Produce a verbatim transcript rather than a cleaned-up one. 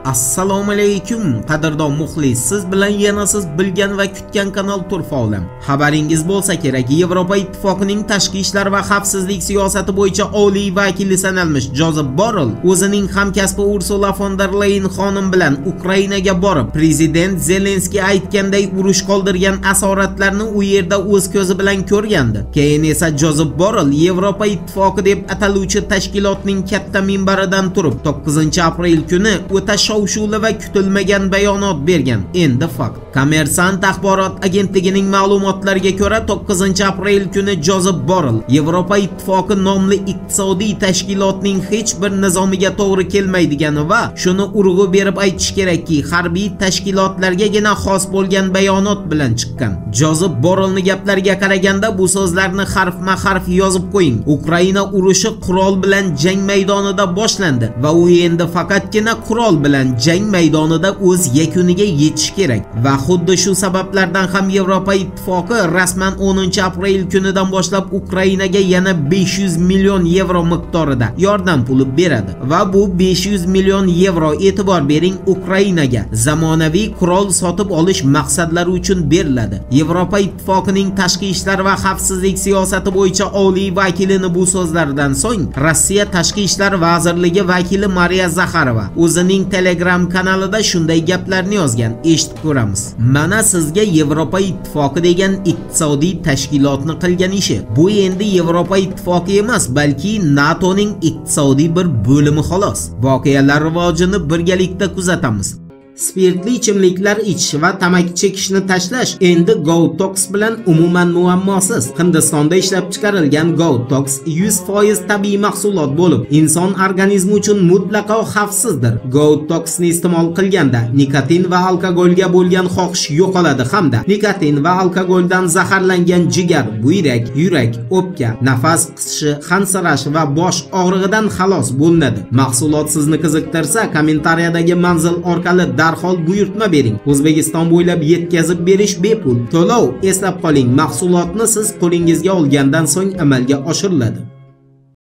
Assalomu alaykum qadrdon muxlis, siz bilan yana siz bilgan va kutgan kanal Turfa olam. Xabaringiz bo'lsa kerak, Yevropa Ittifoqining tashqi ishlar va xavfsizlik siyosati bo'yicha oliy vakili sanalmish Jozef Borrell o'zining hamkasbi Ursula von der Leyen xonim bilan Ukrainaga borib, prezident Zelenskiy aytganday urush qoldirgan asoratlarni u yerda o'z ko'zi bilan ko'rgandi. Keyin esa Jozef Borrell Yevropa Ittifoqi deb ataluvchi tashkilotning katta minbaridan turib to'qqizinchi aprel kuni o'ta shov-shuvli va kutilmagan bayonot bergan. Endi fakt. Kommersant axborot agentligining ma'lumotlariga ko'ra to'qqizinchi aprel kuni Jozef Borrell Yevropa Ittifoqi nomli iqtisodiy tashkilotning hech bir nizomiga to'g'ri kelmaydigani va shuni urg'u berib aytish kerakki, harbiy tashkilotlargagina xos bo'lgan bayonot bilan chiqqan. Jozef Borrellning gaplariga qaraganda bu so'zlarni harfma-harf yozib qo'ying. Ukraina urushi qurol bilan jang maydonida boshlandi va u endi faqatgina qurol bilan jang maydonida o'z yakuniga yetish kerak va xuddi shu sabablardan ham Yevropa Ittifoqi rasman o'ninchi aprel kunidan boshlab Ukrainaga yana besh yuz million yevro miqdorida yordam puli beradi va bu besh yuz million yevro, e'tibor bering, Ukrainaga zamonaviy qurol sotib olish maqsadlari uchun beriladi. Yevropa Ittifoqining tashqi ishlar va xavfsizlik siyosati bo'yicha oliy vakilining bu so'zlaridan so'ng Rossiya tashqi ishlar vazirligi vakili Mariya Zakharova o'zining Telegram kanalida shunday gaplarni yozgan. Eshitib ko'ramiz. Mana sizga Yevropa Ittifoqi degan iqtisodiy tashkilotni qilgan ishi. Bu endi Yevropa Ittifoqi emas, balki NATOning iqtisodiy bir bo'limi xolos. Voqealar rivojini birgalikda kuzatamiz. Spirtli ichimliklar ichish va tamaki chekishni tashlash endi Gotox bilan umuman muammosiz. Hindistonda ishlab chiqarilgan Gotox yuz foiz tabiiy mahsulot bo'lib, inson organizmi uchun mutlaqo xavfsizdir. Gotoxni iste'mol qilganda nikotin va alkogolga bo'lgan xohish yo'qoladi hamda nikotin va alkogoldan zaharlangan jigar, buyrak, yurak, o'pka, nafas qisishi, hansirash va bosh og'rig'idan xalos bo'linadi. Mahsulot sizni qiziqtirsa, kommentariyadagi manzil orqali darhol buyurtma bering. O'zbekiston bo'ylab yetkazib berish bepul. To'lov, eslab qoling, mahsulotni siz qo'lingizga olgandan so'ng amalga oshiriladi.